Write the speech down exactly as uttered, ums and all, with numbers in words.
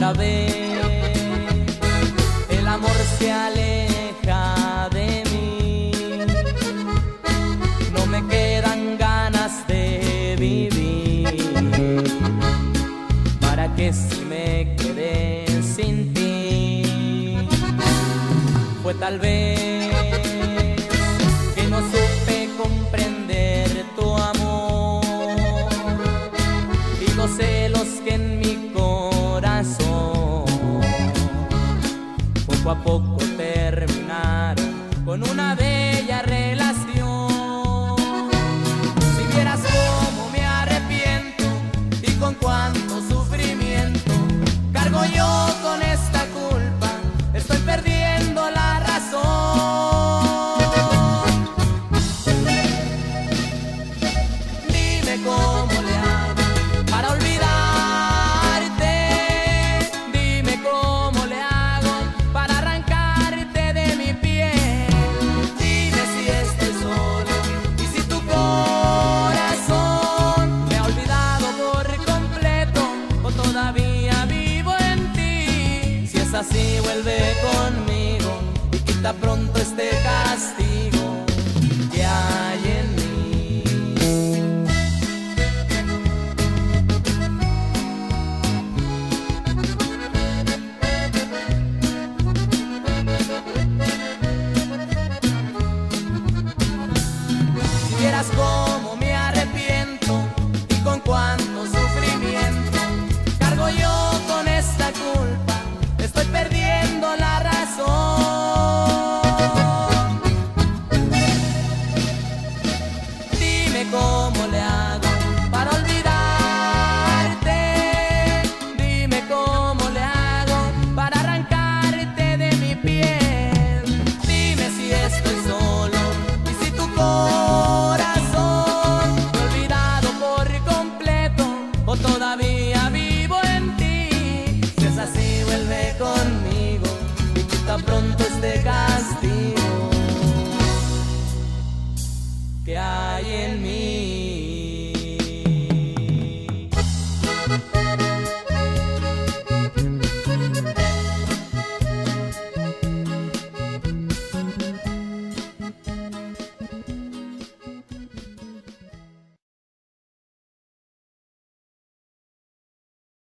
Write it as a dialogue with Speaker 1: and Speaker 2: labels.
Speaker 1: otra vez. El amor se aleja de mí, no me quedan ganas de vivir. ¿Para qué si me quedé sin ti? Fue tal vez que no supe comprender tu amor y los celos que en mi corazón poco a poco terminaron con una bella relación. Si vieras cómo me arrepiento y con cuánto sufrimiento cargo yo con esta culpa, estoy perdiendo la razón. Dime cómo le hago para olvidarte, dime cómo le hago para arrancarte de mi piel. Dime si estoy solo y si tu corazón me ha olvidado por completo o todavía vivo en ti. Si es así, vuelve conmigo y quita pronto este castigo que hay en mí. Si vieras cómo me arrepiento y con cuánto sufrimiento cargo yo con esta culpa, estoy perdiendo la razón. Dime cómo le hago para olvidarte, dime cómo le hago para arrancarte de mi piel. Dime si estoy solo y si tu corazón me ha olvidado por completo o todavía vivo en ti. Si es así, vuelve conmigo y quita pronto este castigo que hay en mí.